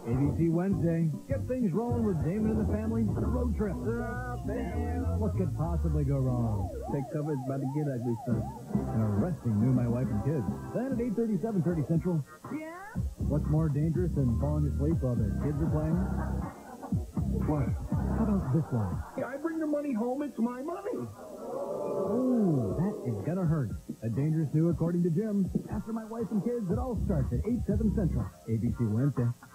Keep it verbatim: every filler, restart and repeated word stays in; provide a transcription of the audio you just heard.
A B C Wednesday. Get things rolling with Damon and the family on a road trip. Oh, man. What could possibly go wrong? Take cover, it's about to get ugly, son. An arresting new My Wife and Kids. Then at eight thirty, seven thirty Central. Yeah? What's more dangerous than falling asleep while the kids are playing? What? How about this one? Hey, I bring the money home, it's my money. Oh, that is gonna hurt. A dangerous new according to Jim. After My Wife and Kids, it all starts at eight, seven Central. A B C Wednesday.